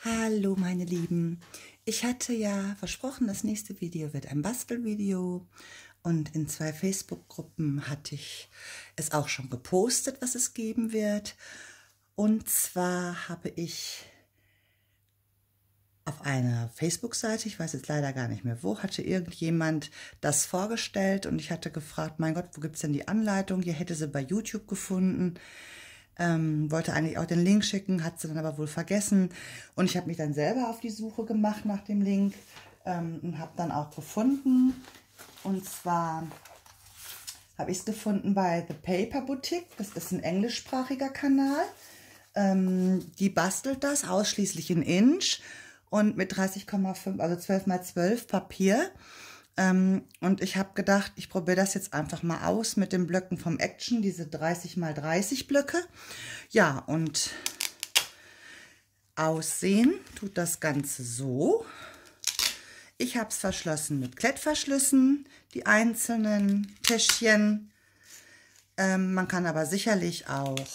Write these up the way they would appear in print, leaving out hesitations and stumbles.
Hallo meine Lieben, ich hatte ja versprochen, das nächste Video wird ein Bastelvideo und in 2 Facebook-Gruppen hatte ich es auch schon gepostet, was es geben wird. Und zwar habe ich auf einer Facebook-Seite, ich weiß jetzt leider gar nicht mehr wo, hatte irgendjemand das vorgestellt und ich hatte gefragt, mein Gott, wo gibt es denn die Anleitung? Hier hätte sie bei YouTube gefunden. Wollte eigentlich auch den Link schicken, hat sie dann aber wohl vergessen. Und ich habe mich dann selber auf die Suche gemacht nach dem Link und habe dann auch gefunden. Und zwar habe ich es gefunden bei The Paper Boutique. Das ist ein englischsprachiger Kanal. Die bastelt das ausschließlich in Inch und mit 30,5, also 12×12 Papier. Und ich habe gedacht, ich probiere das jetzt einfach mal aus mit den Blöcken vom Action, diese 30×30 Blöcke. Ja, und aussehen tut das Ganze so. Ich habe es verschlossen mit Klettverschlüssen, die einzelnen Täschchen. Man kann aber sicherlich auch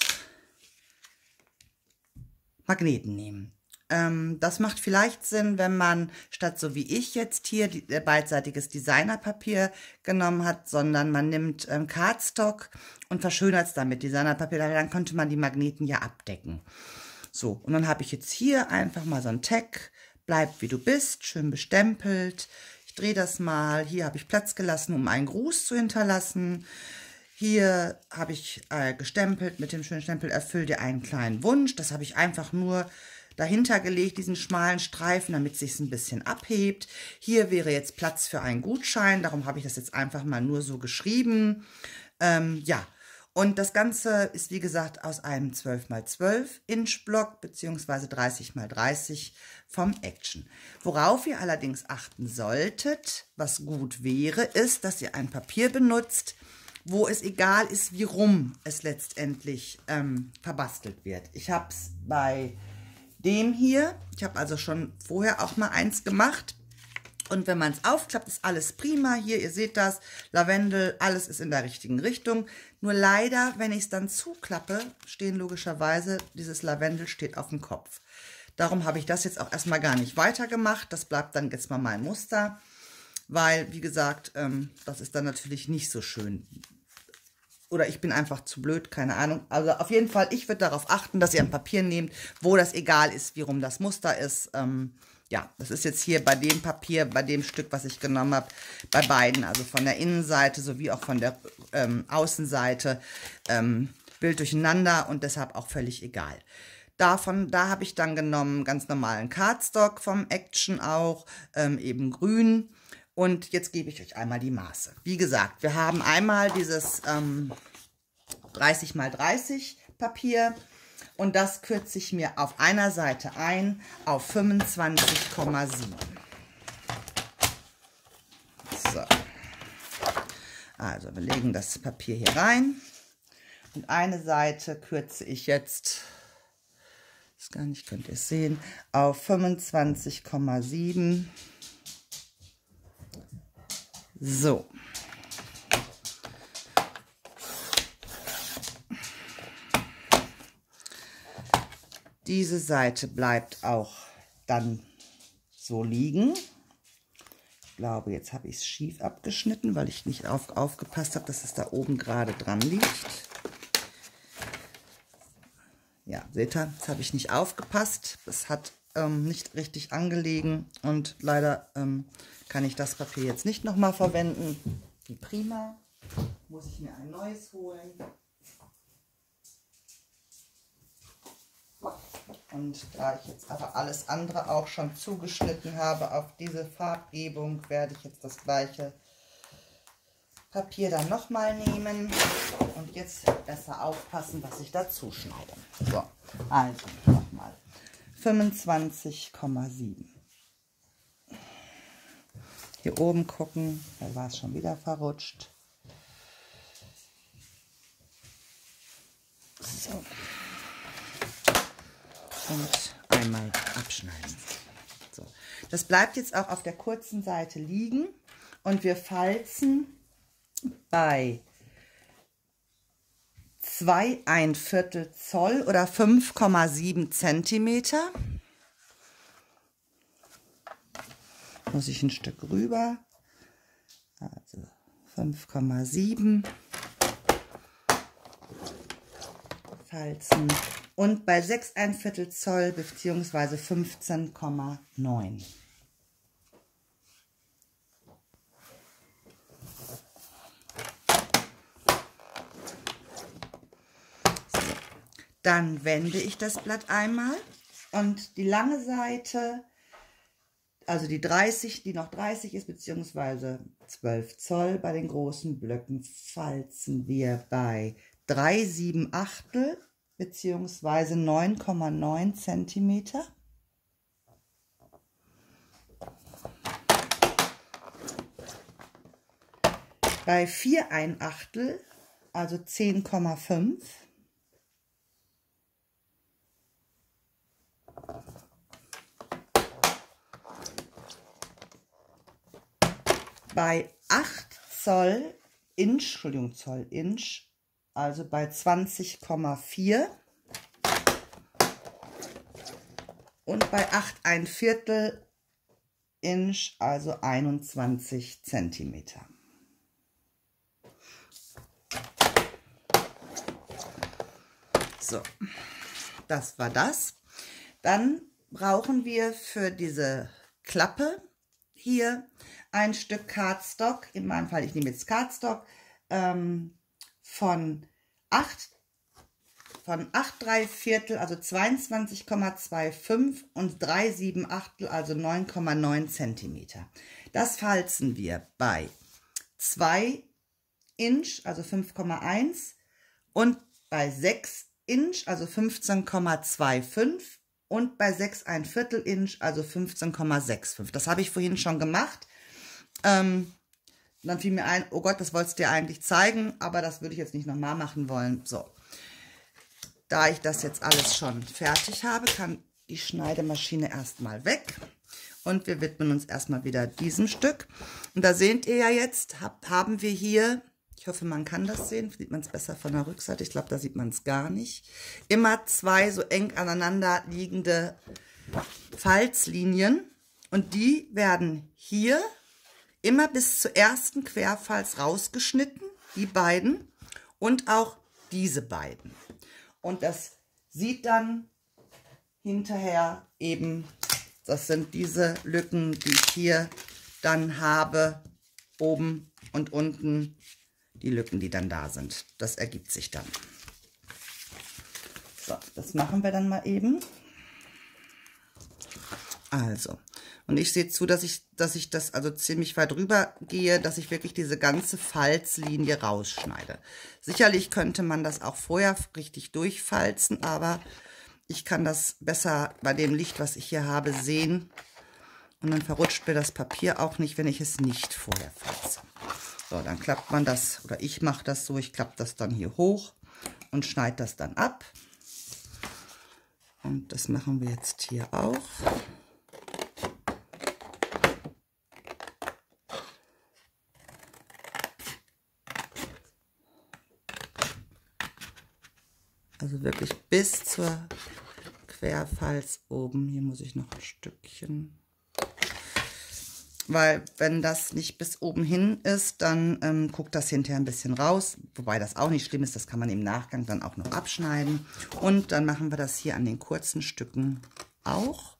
Magneten nehmen. Das macht vielleicht Sinn, wenn man statt so wie ich jetzt hier beidseitiges Designerpapier genommen hat, sondern man nimmt Cardstock und verschönert es dann mit Designerpapier, dann könnte man die Magneten ja abdecken. So, und dann habe ich jetzt hier einfach mal so ein Tag, bleib wie du bist, schön bestempelt. Ich drehe das mal, hier habe ich Platz gelassen, um einen Gruß zu hinterlassen. Hier habe ich gestempelt mit dem schönen Stempel, erfüll dir einen kleinen Wunsch. Das habe ich einfach nur dahinter gelegt, diesen schmalen Streifen, damit es sich ein bisschen abhebt. Hier wäre jetzt Platz für einen Gutschein, darum habe ich das jetzt einfach mal nur so geschrieben. Ja, und das Ganze ist wie gesagt aus einem 12×12 Inch Block bzw. 30×30 vom Action. Worauf ihr allerdings achten solltet, was gut wäre, ist, dass ihr ein Papier benutzt, wo es egal ist, wie rum es letztendlich verbastelt wird. Ich habe es bei dem hier, ich habe also schon vorher auch mal eins gemacht. Und wenn man es aufklappt, ist alles prima. Hier, ihr seht das, Lavendel, alles ist in der richtigen Richtung. Nur leider, wenn ich es dann zuklappe, stehen logischerweise, dieses Lavendel steht auf dem Kopf. Darum habe ich das jetzt auch erstmal gar nicht weitergemacht. Das bleibt dann jetzt mal mein Muster, weil, wie gesagt, das ist dann natürlich nicht so schön. Oder ich bin einfach zu blöd, keine Ahnung. Also auf jeden Fall, ich würde darauf achten, dass ihr ein Papier nehmt, wo das egal ist, wie rum das Muster ist. Ja, das ist jetzt hier bei dem Papier, bei dem Stück, was ich genommen habe, bei beiden, also von der Innenseite sowie auch von der Außenseite, Bild durcheinander und deshalb auch völlig egal. Da habe ich dann genommen ganz normalen Cardstock vom Action auch, eben grün. Und jetzt gebe ich euch einmal die Maße. Wie gesagt, wir haben einmal dieses 30×30 Papier und das kürze ich mir auf einer Seite ein auf 25,7. So. Also wir legen das Papier hier rein und eine Seite kürze ich jetzt, ist gar nicht, könnt ihr es sehen, auf 25,7. So. Diese Seite bleibt auch dann so liegen. Ich glaube, jetzt habe ich es schief abgeschnitten, weil ich nicht aufgepasst habe, dass es da oben gerade dran liegt. Ja, seht ihr, jetzt habe ich nicht aufgepasst. Das hat nicht richtig angelegen und leider kann ich das Papier jetzt nicht nochmal verwenden. Wie prima. Muss ich mir ein neues holen. Und da ich jetzt aber alles andere auch schon zugeschnitten habe auf diese Farbgebung, werde ich jetzt das gleiche Papier dann nochmal nehmen und jetzt besser aufpassen, was ich dazu schneide. So, also nochmal 25,7. Hier oben gucken, da war es schon wieder verrutscht. So. Und einmal abschneiden. So. Das bleibt jetzt auch auf der kurzen Seite liegen und wir falzen bei 2,25 Zoll oder 5,7 Zentimeter muss ich ein Stück rüber, also 5,7 falzen und bei 6,25 Zoll bzw. 15,9. Dann wende ich das Blatt einmal und die lange Seite, also die 30, die noch 30 ist, beziehungsweise 12 Zoll bei den großen Blöcken, falzen wir bei 3,7 beziehungsweise 9,9 Zentimeter. Bei 4,1, also 10,5. Bei 8 Zoll Inch, Entschuldigung, Zoll Inch, also bei 20,4 und bei 8,25 Inch, also 21 Zentimeter. So, das war das. Dann brauchen wir für diese Klappe hier ein Stück Cardstock, in meinem Fall, ich nehme jetzt Cardstock, von 8,3, also 22,25 und 3,7, also 9,9 Zentimeter. Das falzen wir bei 2 Inch, also 5,1 und bei 6 Inch, also 15,25 und bei 6,25 Inch, also 15,65. Das habe ich vorhin schon gemacht. Dann fiel mir ein, oh Gott, das wolltest du dir eigentlich zeigen, aber das würde ich jetzt nicht nochmal machen wollen. So, da ich das jetzt alles schon fertig habe, kann die Schneidemaschine erstmal weg. Und wir widmen uns erstmal wieder diesem Stück. Und da seht ihr ja jetzt, haben wir hier, ich hoffe, man kann das sehen, sieht man es besser von der Rückseite, ich glaube, da sieht man es gar nicht, immer zwei so eng aneinander liegende Falzlinien. Und die werden hier immer bis zur ersten Querfalz rausgeschnitten, die beiden und auch diese beiden. Und das sieht dann hinterher eben, das sind diese Lücken, die ich hier dann habe, oben und unten, die Lücken, die dann da sind. Das ergibt sich dann. So, das machen wir dann mal eben. Also, und ich sehe zu, dass ich das also ziemlich weit rüber gehe, dass ich wirklich diese ganze Falzlinie rausschneide. Sicherlich könnte man das auch vorher richtig durchfalzen, aber ich kann das besser bei dem Licht, was ich hier habe, sehen. Und dann verrutscht mir das Papier auch nicht, wenn ich es nicht vorher falze. So, dann klappt man das, oder ich mache das so, ich klappe das dann hier hoch und schneide das dann ab. Und das machen wir jetzt hier auch. Also wirklich bis zur Querfalz oben. Hier muss ich noch ein Stückchen. Weil wenn das nicht bis oben hin ist, dann guckt das hinterher ein bisschen raus. Wobei das auch nicht schlimm ist, das kann man im Nachgang dann auch noch abschneiden. Und dann machen wir das hier an den kurzen Stücken auch.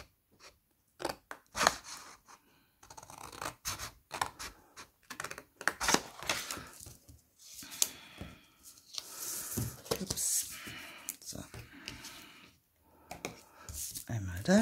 Ups. So. Einmal da.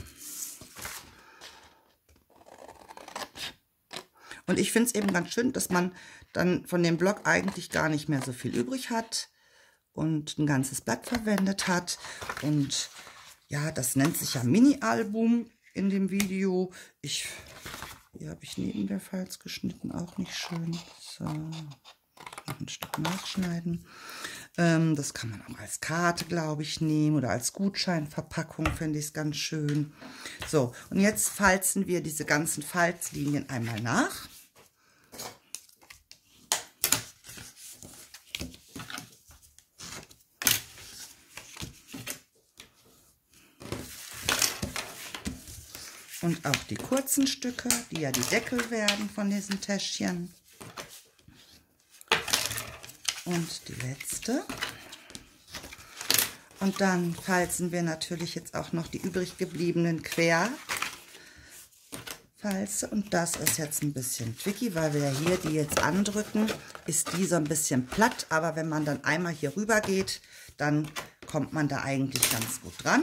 Und ich finde es eben ganz schön, dass man dann von dem Block eigentlich gar nicht mehr so viel übrig hat und ein ganzes Blatt verwendet hat. Und ja, das nennt sich ja Mini-Album in dem Video. Hier habe ich neben der Falz geschnitten, auch nicht schön. So, noch ein Stück nachschneiden. Das kann man auch als Karte, glaube ich, nehmen oder als Gutscheinverpackung, finde ich es ganz schön. So, und jetzt falzen wir diese ganzen Falzlinien einmal nach. Und auch die kurzen Stücke, die ja die Deckel werden von diesen Täschchen. Und die letzte. Und dann falzen wir natürlich jetzt auch noch die übrig gebliebenen Querfalze. Und das ist jetzt ein bisschen tricky, weil wir hier die jetzt andrücken, ist die so ein bisschen platt. Aber wenn man dann einmal hier rüber geht, dann kommt man da eigentlich ganz gut dran.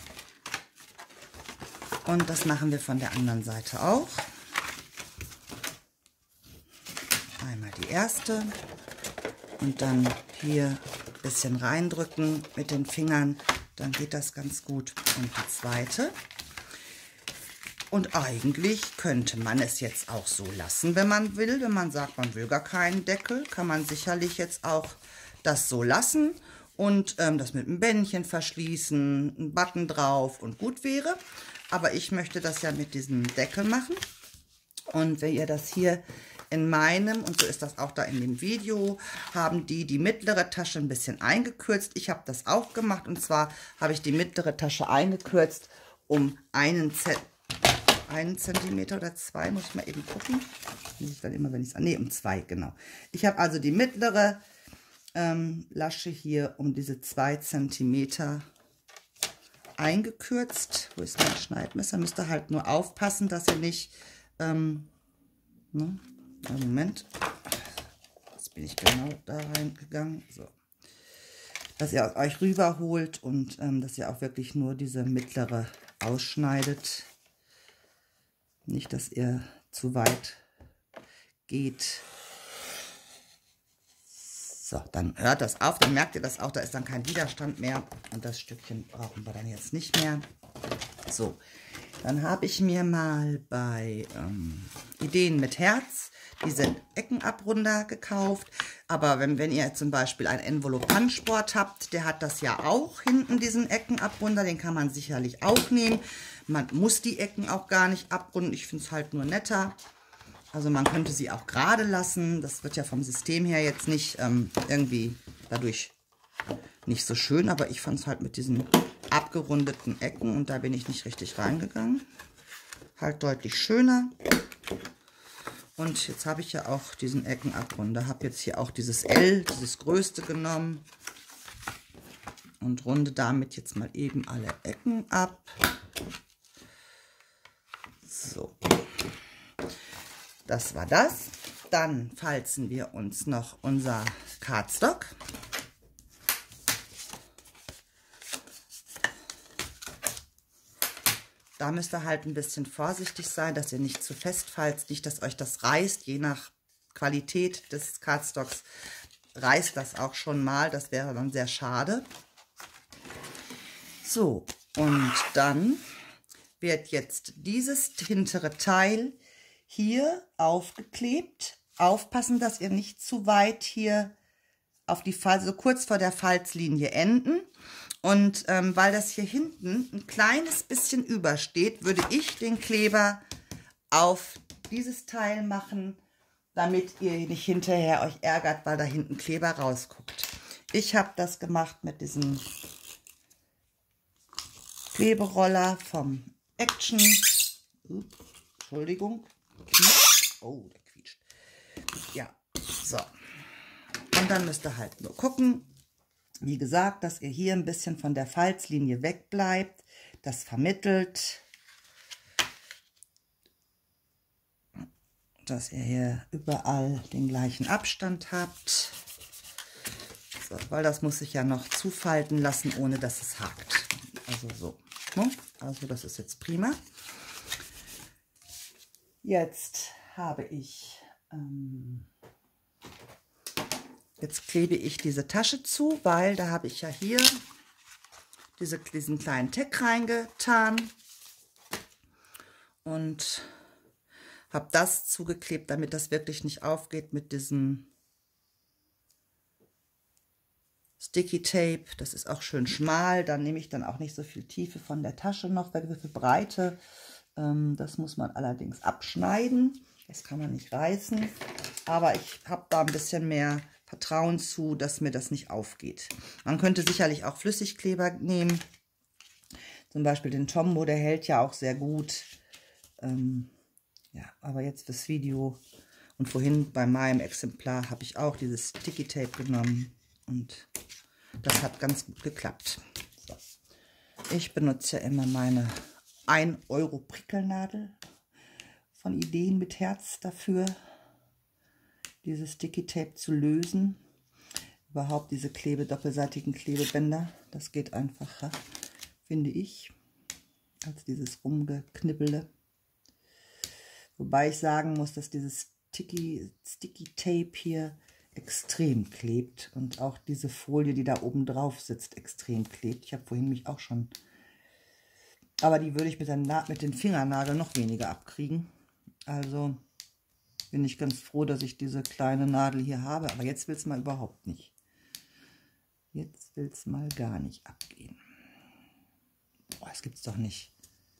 Und das machen wir von der anderen Seite auch. Einmal die erste und dann hier ein bisschen reindrücken mit den Fingern, dann geht das ganz gut. Und die zweite. Und eigentlich könnte man es jetzt auch so lassen, wenn man will. Wenn man sagt, man will gar keinen Deckel, kann man sicherlich jetzt auch das so lassen und das mit einem Bändchen verschließen, einen Button drauf und gut wäre. Aber ich möchte das ja mit diesem Deckel machen. Und wenn ihr das hier in meinem, und so ist das auch da in dem Video, haben die mittlere Tasche ein bisschen eingekürzt. Ich habe das auch gemacht, und zwar habe ich die mittlere Tasche eingekürzt um einen Zentimeter oder 2, muss ich mal eben gucken. Ich dann immer, wenn ich es, um 2, genau. Ich habe also die mittlere Lasche hier um diese 2 Zentimeter eingekürzt. Wo ist mein Schneidmesser? Müsst ihr halt nur aufpassen, dass ihr nicht, Moment, jetzt bin ich genau da reingegangen, so, dass ihr euch rüberholt und dass ihr auch wirklich nur diese mittlere ausschneidet. Nicht, dass ihr zu weit geht. So, dann hört das auf, dann merkt ihr das auch, da ist dann kein Widerstand mehr und das Stückchen brauchen wir dann jetzt nicht mehr. So, dann habe ich mir mal bei Ideen mit Herz diese Eckenabrunder gekauft. Aber wenn ihr zum Beispiel einen Envelope-Punchboard habt, der hat das ja auch hinten, diesen Eckenabrunder, den kann man sicherlich auch nehmen. Man muss die Ecken auch gar nicht abrunden, ich finde es halt nur netter. Also man könnte sie auch gerade lassen. Das wird ja vom System her jetzt nicht irgendwie dadurch nicht so schön. Aber ich fand es halt mit diesen abgerundeten Ecken, und da bin ich nicht richtig reingegangen, halt deutlich schöner. Und jetzt habe ich ja auch diesen Eckenabrunder. Habe jetzt hier auch dieses L, dieses größte genommen. Und runde damit jetzt mal eben alle Ecken ab. So. Das war das. Dann falzen wir uns noch unser Cardstock. Da müsst ihr halt ein bisschen vorsichtig sein, dass ihr nicht zu fest falzt, nicht, dass euch das reißt. Je nach Qualität des Cardstocks reißt das auch schon mal. Das wäre dann sehr schade. So, und dann wird jetzt dieses hintere Teil hier aufgeklebt. Aufpassen, dass ihr nicht zu weit hier auf die Falz, so kurz vor der Falzlinie enden. Und weil das hier hinten ein kleines bisschen übersteht, würde ich den Kleber auf dieses Teil machen, damit ihr nicht hinterher euch ärgert, weil da hinten Kleber rausguckt. Ich habe das gemacht mit diesem Kleberoller vom Action. Entschuldigung. Oh, der quietscht. Ja, so. Und dann müsst ihr halt nur gucken, wie gesagt, dass ihr hier ein bisschen von der Falzlinie wegbleibt. Das vermittelt. Dass ihr hier überall den gleichen Abstand habt. So, weil das muss sich ja noch zufalten lassen, ohne dass es hakt. Also so. Also das ist jetzt prima. Jetzt habe ich, jetzt klebe ich diese Tasche zu, weil da habe ich ja hier diesen kleinen Tack reingetan und habe das zugeklebt, damit das wirklich nicht aufgeht mit diesem Sticky Tape. Das ist auch schön schmal, dann nehme ich dann auch nicht so viel Tiefe von der Tasche noch, weil für Breite. Das muss man allerdings abschneiden. Das kann man nicht reißen. Aber ich habe da ein bisschen mehr Vertrauen zu, dass mir das nicht aufgeht. Man könnte sicherlich auch Flüssigkleber nehmen. Zum Beispiel den Tombow, der hält ja auch sehr gut. Ja, aber jetzt fürs Video und vorhin bei meinem Exemplar habe ich auch dieses Sticky Tape genommen und das hat ganz gut geklappt. So. Ich benutze ja immer meine 1 Euro Prickelnadel von Ideen mit Herz dafür, dieses Sticky Tape zu lösen. Überhaupt diese doppelseitigen Klebebänder, das geht einfacher, finde ich, als dieses Rumgeknibbele. Wobei ich sagen muss, dass dieses Sticky Tape hier extrem klebt und auch diese Folie, die da oben drauf sitzt, extrem klebt. Ich habe vorhin mich auch schon, aber die würde ich mit den Fingernageln noch weniger abkriegen. Also bin ich ganz froh, dass ich diese kleine Nadel hier habe, aber jetzt will es mal überhaupt nicht. Jetzt will es mal gar nicht abgehen. Boah, das gibt's doch nicht.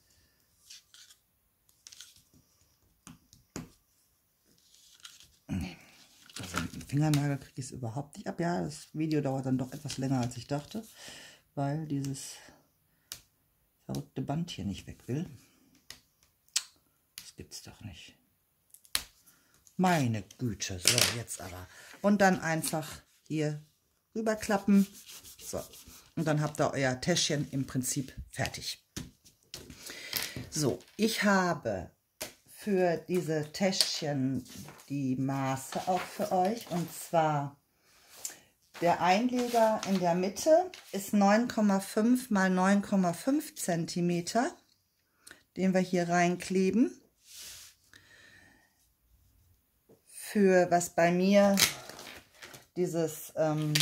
Nee. Also mit dem Fingernagel kriege ich es überhaupt nicht ab. Ja, das Video dauert dann doch etwas länger, als ich dachte, weil dieses verrückte Band hier nicht weg will. Das gibt's doch nicht. Meine Güte. So, jetzt aber. Und dann einfach hier rüberklappen. So. Und dann habt ihr euer Täschchen im Prinzip fertig. So, ich habe für diese Täschchen die Maße auch für euch. Und zwar der Einleger in der Mitte ist 9,5 mal 9,5 cm, den wir hier reinkleben. Für was bei mir dieses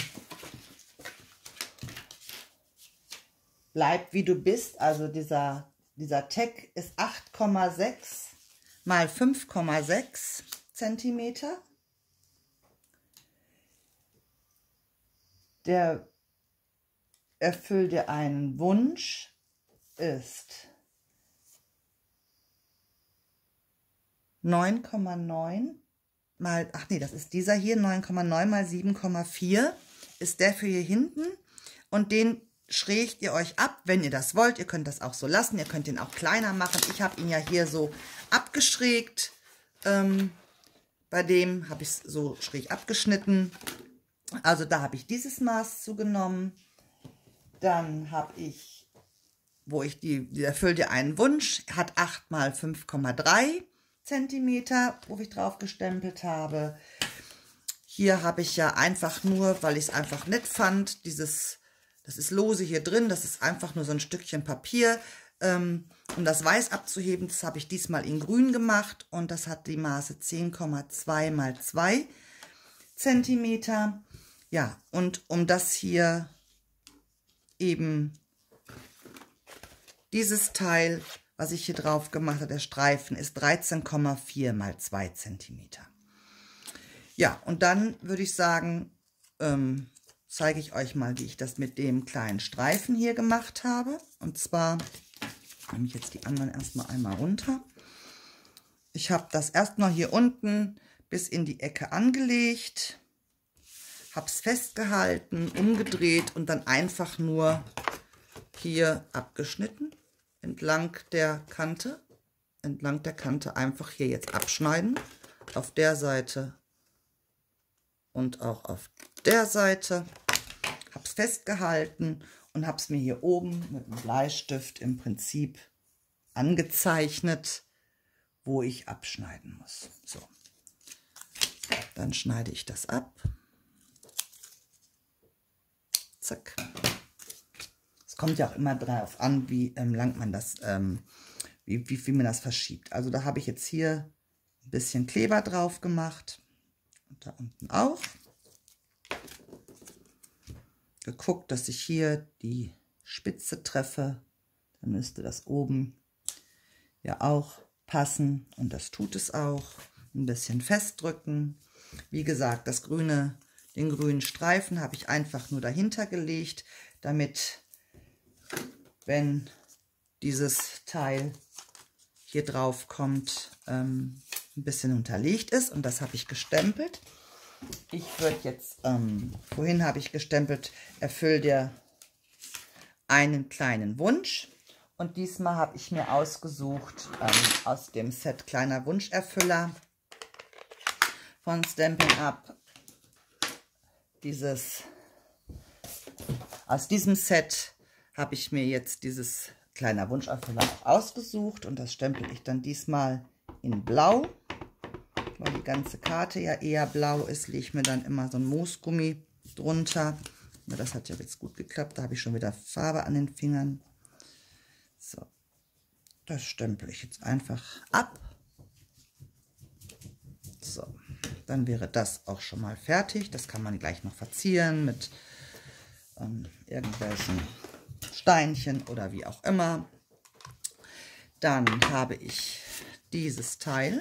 Bleib wie du bist, also dieser Tag ist 8,6 mal 5,6 cm. Der Erfüll dir einen Wunsch ist 9,9 mal, ach nee, das ist dieser hier, 9,9 mal 7,4 ist der für hier hinten und den schrägt ihr euch ab, wenn ihr das wollt. Ihr könnt das auch so lassen, ihr könnt den auch kleiner machen. Ich habe ihn ja hier so abgeschrägt. Bei dem habe ich es so schräg abgeschnitten. Also da habe ich dieses Maß zugenommen. Dann habe ich, wo ich die erfüllt dir einen Wunsch, hat 8 mal 5,3 cm, wo ich drauf gestempelt habe. Hier habe ich ja einfach nur, weil ich es einfach nett fand, das ist lose hier drin, das ist einfach nur so ein Stückchen Papier, um das Weiß abzuheben. Das habe ich diesmal in grün gemacht und das hat die Maße 10,2 mal 2 cm. Ja, und um das hier eben dieses Teil, was ich hier drauf gemacht habe, der Streifen, ist 13,4 mal 2 cm. Ja, und dann würde ich sagen, zeige ich euch mal, wie ich das mit dem kleinen Streifen hier gemacht habe. Und zwar nehme ich jetzt die anderen erstmal einmal runter. Ich habe das erstmal hier unten bis in die Ecke angelegt, habe es festgehalten, umgedreht und dann einfach nur hier abgeschnitten, entlang der Kante einfach hier jetzt abschneiden, auf der Seite und auch auf der Seite, habe es festgehalten und habe es mir hier oben mit einem Bleistift im Prinzip angezeichnet, wo ich abschneiden muss. So, dann schneide ich das ab. Zack. Es kommt ja auch immer darauf an, wie lang man das, wie viel man das verschiebt. Also da habe ich jetzt hier ein bisschen Kleber drauf gemacht und da unten auch. Geguckt, dass ich hier die Spitze treffe, dann müsste das oben ja auch passen und das tut es auch. Ein bisschen festdrücken. Wie gesagt, den grünen Streifen habe ich einfach nur dahinter gelegt, damit, wenn dieses Teil hier drauf kommt, ein bisschen unterlegt ist, und das habe ich gestempelt. Ich würde jetzt, vorhin habe ich gestempelt, erfüll dir einen kleinen Wunsch, Und diesmal habe ich mir ausgesucht aus dem Set Kleiner Wunscherfüller von Stampin' Up aus diesem Set habe ich mir jetzt dieses Kleiner Wunscherfüller ausgesucht und das stempel ich dann diesmal in Blau. Weil die ganze Karte ja eher blau ist, lege ich mir dann immer so ein Moosgummi drunter. Aber das hat ja jetzt gut geklappt, da habe ich schon wieder Farbe an den Fingern. So, das stempel ich jetzt einfach ab. So, dann wäre das auch schon mal fertig. Das kann man gleich noch verzieren mit irgendwelchen Steinchen oder wie auch immer. Dann habe ich dieses Teil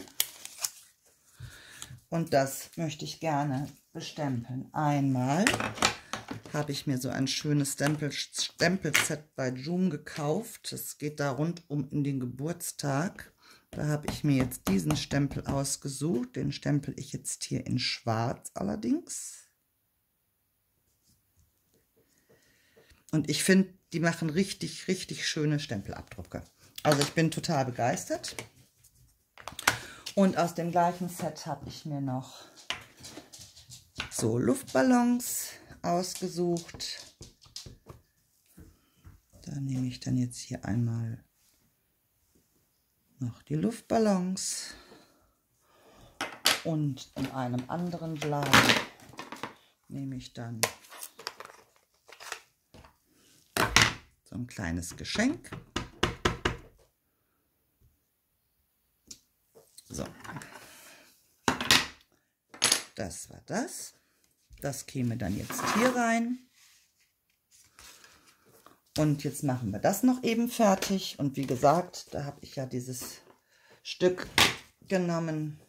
und das möchte ich gerne bestempeln. Einmal habe ich mir so ein schönes Stempelset bei Joom gekauft. Es geht da rundum in den Geburtstag. Da habe ich mir jetzt diesen Stempel ausgesucht. Den stempel ich jetzt hier in Schwarz allerdings. Und ich finde, die machen richtig, richtig schöne Stempelabdrucke. Also ich bin total begeistert. Und aus dem gleichen Set habe ich mir noch so Luftballons ausgesucht. Da nehme ich dann jetzt hier einmal noch die Luftballons. Und in einem anderen Blau nehme ich dann so ein kleines Geschenk. So, das war das. Das käme dann jetzt hier rein. Und jetzt machen wir das noch eben fertig. Und wie gesagt, da habe ich ja dieses Stück genommen.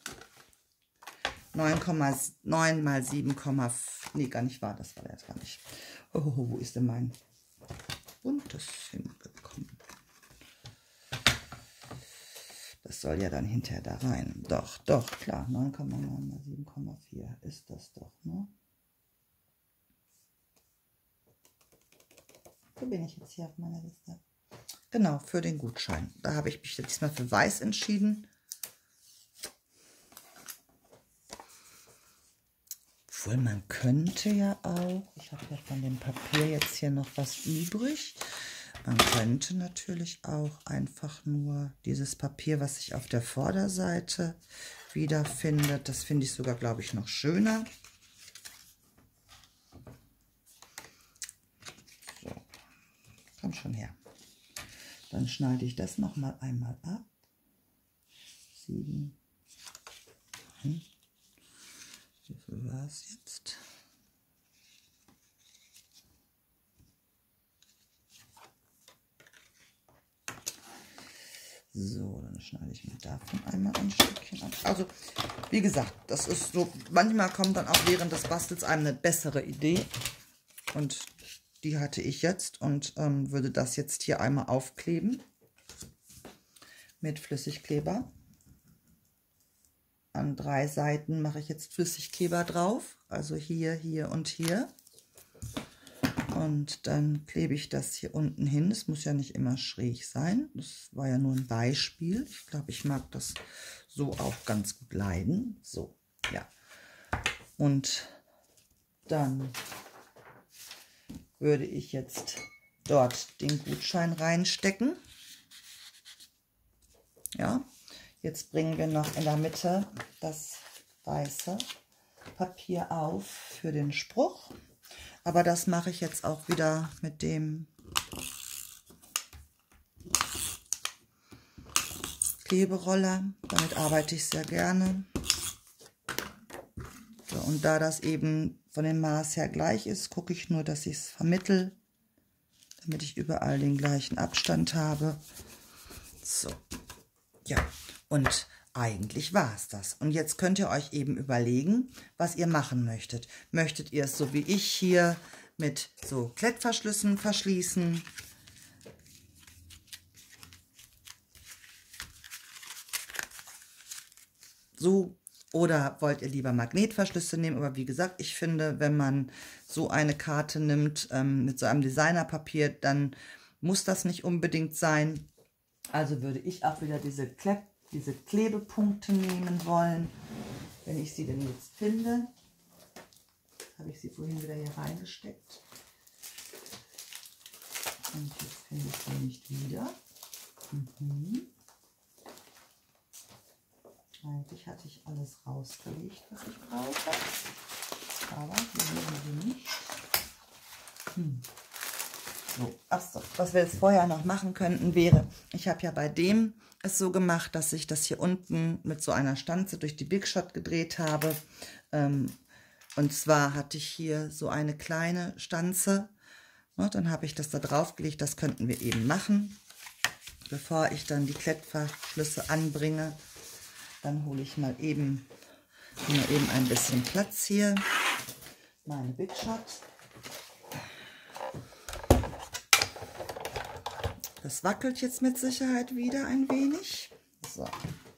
9,9 mal 7, nee, gar nicht wahr, das war der jetzt gar nicht. Oh, wo ist denn mein buntes hingekommen? Das soll ja dann hinterher da rein. Doch, doch, klar. 9,9 mal 7,4 ist das doch, ne? Wo bin ich jetzt hier auf meiner Liste? Genau, für den Gutschein. Da habe ich mich diesmal für Weiß entschieden. Obwohl, man könnte ja auch, ich habe ja von dem Papier jetzt hier noch was übrig. Man könnte natürlich auch einfach nur dieses Papier, was sich auf der Vorderseite wiederfindet, das finde ich sogar, glaube ich, noch schöner. So, komm schon her. Dann schneide ich das noch mal einmal ab. 7. Wie viel war es jetzt? So, dann schneide ich mir davon einmal ein Stückchen ab. Also, wie gesagt, das ist so, manchmal kommt dann auch während des Bastels einem eine bessere Idee. Und die hatte ich jetzt und würde das jetzt hier einmal aufkleben mit Flüssigkleber. An 3 Seiten mache ich jetzt Flüssigkleber drauf, also hier, hier und hier. Und dann klebe ich das hier unten hin. Es muss ja nicht immer schräg sein. Das war ja nur ein Beispiel. Ich glaube, ich mag das so auch ganz gut leiden. So, ja. Und dann würde ich jetzt dort den Gutschein reinstecken. Ja, jetzt bringen wir noch in der Mitte das weiße Papier auf für den Spruch. Aber das mache ich jetzt auch wieder mit dem Kleberoller. Damit arbeite ich sehr gerne. So, und da das eben von dem Maß her gleich ist, gucke ich nur, dass ich es vermittle, damit ich überall den gleichen Abstand habe. So, ja, und eigentlich war es das. Und jetzt könnt ihr euch eben überlegen, was ihr machen möchtet. Möchtet ihr es so wie ich hier mit so Klettverschlüssen verschließen? So. Oder wollt ihr lieber Magnetverschlüsse nehmen? Aber wie gesagt, ich finde, wenn man so eine Karte nimmt mit so einem Designerpapier, dann muss das nicht unbedingt sein. Also würde ich auch wieder diese Klebepunkte nehmen wollen, wenn ich sie denn jetzt finde. Habe ich sie vorhin wieder hier reingesteckt. Und jetzt finde ich sie nicht wieder. Eigentlich hatte ich alles rausgelegt, was ich brauche. Aber hier liegen sie nicht. So, achso, was wir jetzt vorher noch machen könnten wäre, ich habe ja bei dem es so gemacht, dass ich das hier unten mit so einer Stanze durch die Big Shot gedreht habe. Und zwar hatte ich hier so eine kleine Stanze. Und dann habe ich das da drauf gelegt, das könnten wir eben machen. Bevor ich dann die Klettverschlüsse anbringe, dann hole ich mal eben ein bisschen Platz hier. Meine Big Shot. Das wackelt jetzt mit Sicherheit wieder ein wenig. So.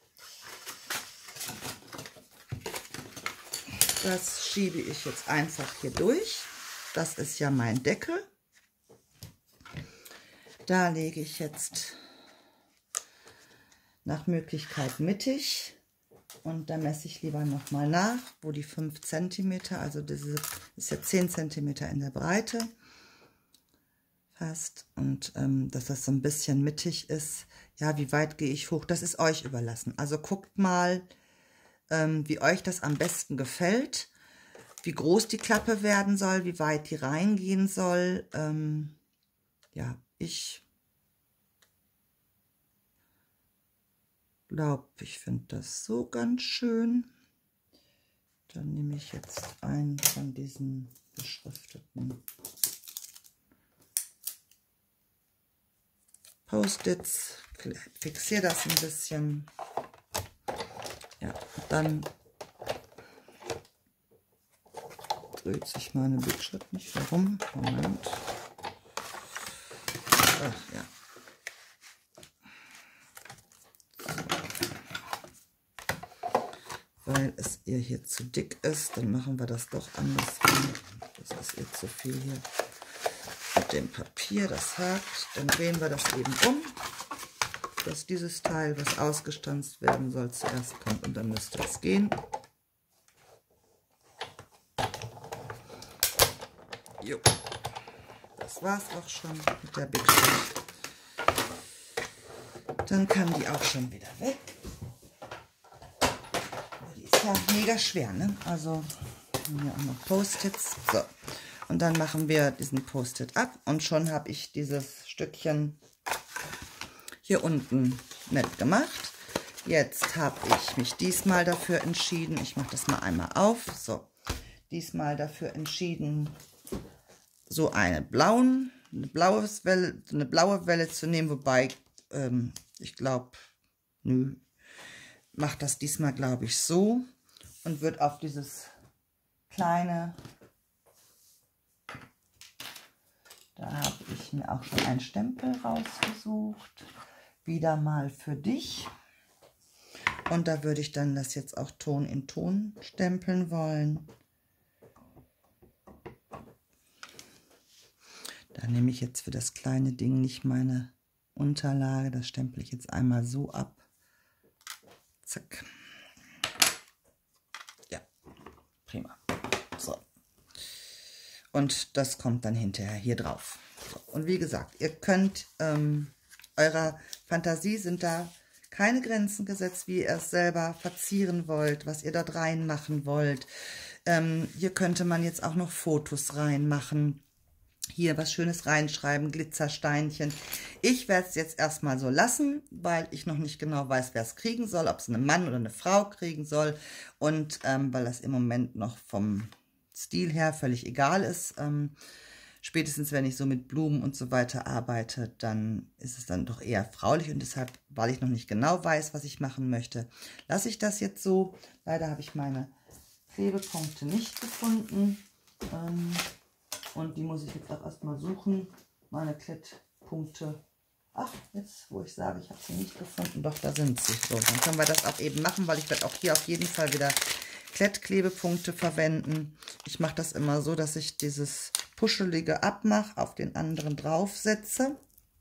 Das schiebe ich jetzt einfach hier durch. Das ist ja mein Deckel. Da lege ich jetzt nach Möglichkeit mittig. Und da messe ich lieber nochmal nach, wo die 5 cm, also diese ist ja 10 cm in der Breite fast. Und dass das so ein bisschen mittig ist. Ja, wie weit gehe ich hoch? Das ist euch überlassen. Also guckt mal, wie euch das am besten gefällt, wie groß die Klappe werden soll, wie weit die reingehen soll. Ja, ich glaube, ich finde das so ganz schön. Dann nehme ich jetzt einen von diesen beschrifteten Post-its, fixiere das ein bisschen. Ja, dann dreht sich meine Big Shot nicht herum. Moment. Ach, ja. Weil es ihr hier zu dick ist, dann machen wir das doch andersrum. Das ist ihr zu viel hier mit dem Papier, das hakt. Dann drehen wir das eben um, dass dieses Teil, was ausgestanzt werden soll, zuerst kommt und dann müsste es gehen. Jo. Das war's auch schon mit der Big Shot. Dann kann die auch schon wieder weg. Die ist ja mega schwer, ne? Also hier auch noch Post-its. So. Und dann machen wir diesen Post-it ab und schon habe ich dieses Stückchen hier unten nett gemacht. Jetzt habe ich mich diesmal dafür entschieden, ich mache das mal einmal auf, so, diesmal dafür entschieden, so eine blaue Welle zu nehmen, wobei ich glaube, nö, macht das diesmal, glaube ich, so und wird auf dieses kleine, da habe ich mir auch schon einen Stempel rausgesucht, wieder mal für dich. Und da würde ich dann das jetzt auch Ton in Ton stempeln wollen. Da nehme ich jetzt für das kleine Ding nicht meine Unterlage, das stempel ich jetzt einmal so ab. Zack. Ja, prima. So. Und das kommt dann hinterher hier drauf. So. Und wie gesagt, ihr könnt, eurer Fantasie sind da keine Grenzen gesetzt, wie ihr es selber verzieren wollt, was ihr dort reinmachen wollt. Hier könnte man jetzt auch noch Fotos reinmachen. Hier was Schönes reinschreiben, Glitzersteinchen. Ich werde es jetzt erstmal so lassen, weil ich noch nicht genau weiß, wer es kriegen soll, ob es ein Mann oder eine Frau kriegen soll. Und weil das im Moment noch vom Stil her völlig egal ist. Spätestens, wenn ich so mit Blumen und so weiter arbeite, dann ist es dann doch eher fraulich. Und deshalb, weil ich noch nicht genau weiß, was ich machen möchte, lasse ich das jetzt so. Leider habe ich meine Klebepunkte nicht gefunden. Und die muss ich jetzt auch erstmal suchen. Meine Klettpunkte. Ach, jetzt, wo ich sage, ich habe sie nicht gefunden. Doch, da sind sie. So, dann können wir das auch eben machen, weil ich werde auch hier auf jeden Fall wieder Klettklebepunkte verwenden. Ich mache das immer so, dass ich dieses Puschelige abmache, auf den anderen draufsetze.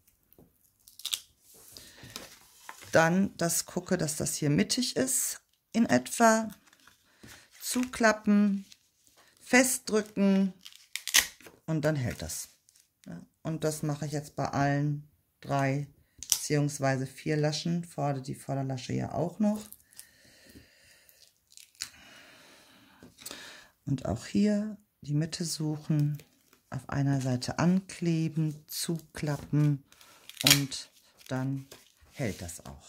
dann gucke, dass das hier mittig ist, in etwa. Zuklappen, festdrücken und dann hält das. Ja, und das mache ich jetzt bei allen 3 bzw. 4 Laschen. Die Vorderlasche ja auch noch. Und auch hier die Mitte suchen, auf einer Seite ankleben, zuklappen und dann hält das auch.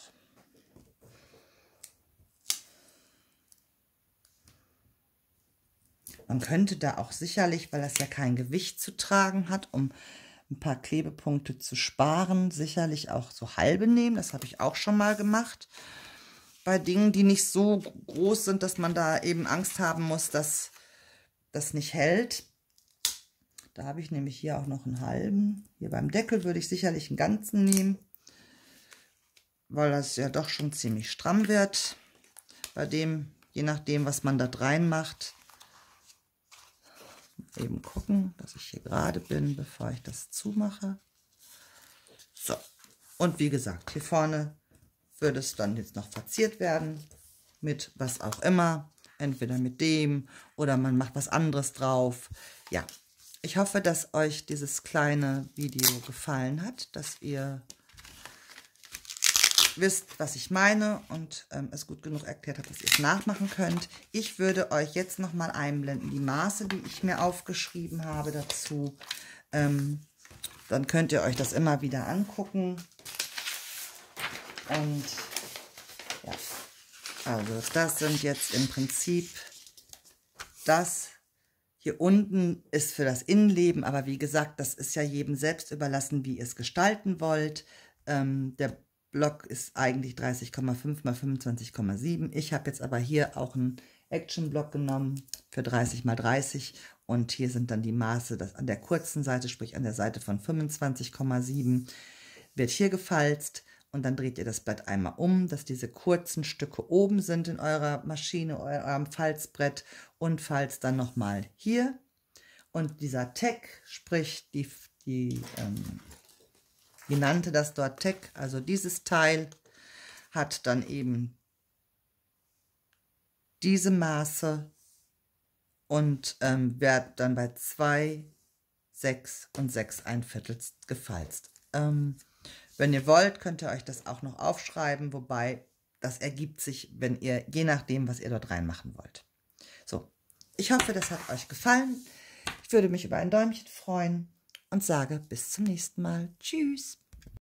Man könnte da auch sicherlich, weil das ja kein Gewicht zu tragen hat, um ein paar Klebepunkte zu sparen, sicherlich auch so halbe nehmen. Das habe ich auch schon mal gemacht. Bei Dingen, die nicht so groß sind, dass man da eben Angst haben muss, dass das nicht hält. Da habe ich nämlich hier auch noch einen halben. Hier beim Deckel würde ich sicherlich einen ganzen nehmen, weil das ja doch schon ziemlich stramm wird. Bei dem, je nachdem, was man da rein macht. Eben gucken, dass ich hier gerade bin, bevor ich das zumache. So, und wie gesagt, hier vorne würde es dann jetzt noch verziert werden mit was auch immer. Entweder mit dem oder man macht was anderes drauf. Ja, ich hoffe, dass euch dieses kleine Video gefallen hat, dass ihr wisst, was ich meine und es gut genug erklärt habe, dass ihr es nachmachen könnt. Ich würde euch jetzt noch mal einblenden, die Maße, die ich mir aufgeschrieben habe dazu. Dann könnt ihr euch das immer wieder angucken. Und ja, also das sind jetzt im Prinzip das. Hier unten ist für das Innenleben, aber wie gesagt, das ist ja jedem selbst überlassen, wie ihr es gestalten wollt. Der Block ist eigentlich 30,5 mal 25,7. Ich habe jetzt aber hier auch einen Action-Block genommen für 30 mal 30 und hier sind dann die Maße, das an der kurzen Seite, sprich an der Seite von 25,7, wird hier gefalzt und dann dreht ihr das Blatt einmal um, dass diese kurzen Stücke oben sind in eurer Maschine, eurem Falzbrett und falzt dann nochmal hier. Und dieser Tag, sprich wie nannte das dort Tag, also dieses Teil hat dann eben diese Maße und wird dann bei 2, 6 und 6,25 gefalzt. Wenn ihr wollt, könnt ihr euch das auch noch aufschreiben, wobei das ergibt sich, wenn ihr, je nachdem, was ihr dort reinmachen wollt. So, ich hoffe, das hat euch gefallen. Ich würde mich über ein Däumchen freuen und sage bis zum nächsten Mal. Tschüss!